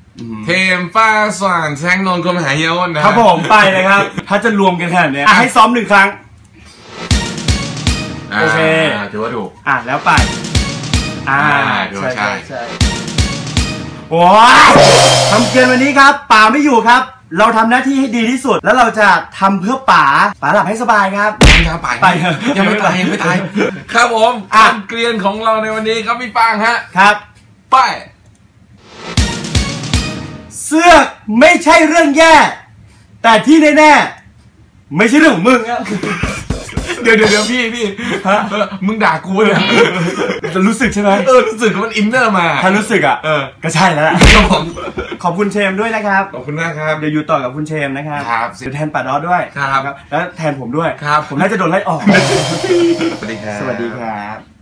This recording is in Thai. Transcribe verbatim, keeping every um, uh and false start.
เทมฟ้าสว่างแสงนนท์คนมหาเยาวน์นะครับผมไปเลยครับถ้าจะรวมกันขนาดนี้ให้ซ้อมหนึ่งครั้งโอเคถือว่าถูกอ่ะแล้วไปอ่าใช่ใช่ใช่โอ้ทำเกินวันนี้ครับป่าไม่อยู่ครับเราทำหน้าที่ให้ดีที่สุดแล้วเราจะทำเพื่อป๋าป๋าหลับให้สบายครับยังไปยังไม่ตายยังไม่ตายครับผมอ่ะเกลียนของเราในวันนี้ครับพี่ปางฮะครับไปเสื้อไม่ใช่เรื่องแย่แต่ที่แน่ๆไม่ใช่เรื่องของมึงครับเดี๋ยวเดี๋ยวพี่พี่มึงด่ากูเลยจะรู้สึกใช่ไหมเออรู้สึกมันอินเนอร์มาถ้ารู้สึกอ่ะเออก็ใช่แล้วครับผมขอบคุณเชมด้วยนะครับขอบคุณมากครับเดี๋ยวอยู่ต่อกับคุณเชมนะครับครับแทนป่าดอสด้วยครับแล้วแทนผมด้วยครับผมน่าจะโดนไล่ออกสวัสดีครับสวัสดีครับ